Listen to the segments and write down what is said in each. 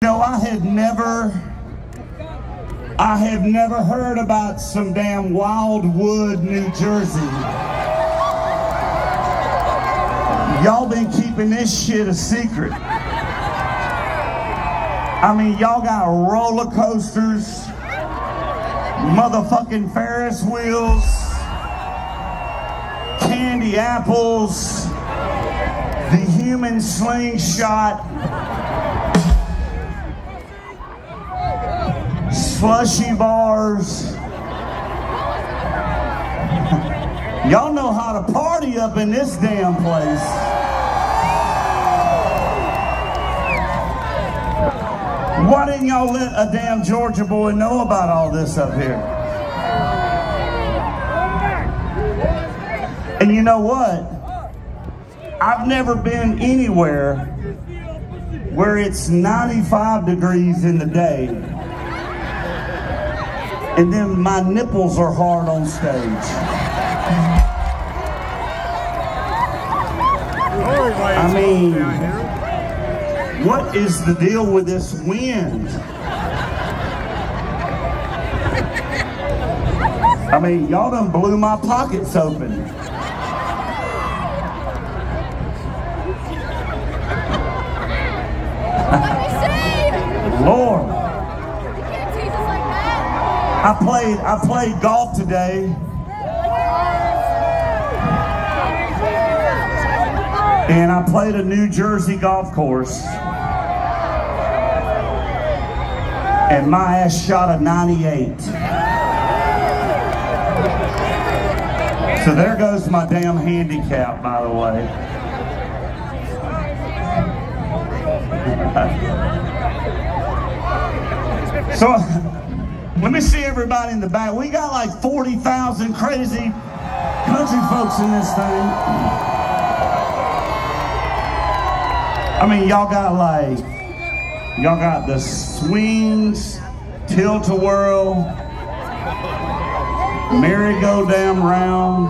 know, I have never heard about some damn Wildwood, New Jersey. Y'all been keeping this shit a secret. I mean, y'all got roller coasters, motherfucking Ferris wheels, candy apples, the human slingshot, slushy bars. Y'all know how to party up in this damn place. Why didn't y'all let a damn Georgia boy know about all this up here? And you know what? I've never been anywhere where it's 95 degrees in the day and then my nipples are hard on stage. I mean, what is the deal with this wind? I mean, y'all done blew my pockets open. Lord. I played golf today. And I played a New Jersey golf course. And my ass shot a 98. So there goes my damn handicap, by the way. So, let me see everybody in the back. We got like 40,000 crazy country folks in this thing. I mean, y'all got the swings, tilt-a-whirl, merry-go-damn-round.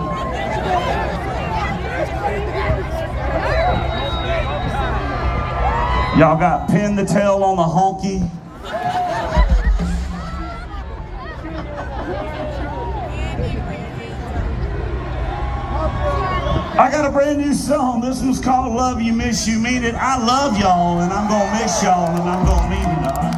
Y'all got pin the tail on the honky. I got a brand new song. This one's called Love You, Miss You, Mean It. I love y'all, and I'm gonna miss y'all, and I'm gonna mean it all.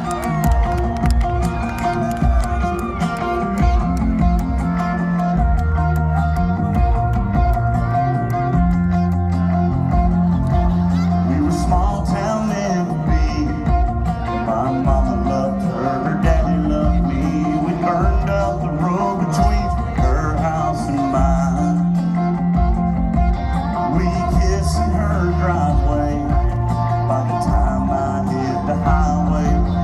We were small town Memphis. My mama loved her, her daddy loved me. We burned up the road between her house and mine. Her driveway. By the time I hit the highway,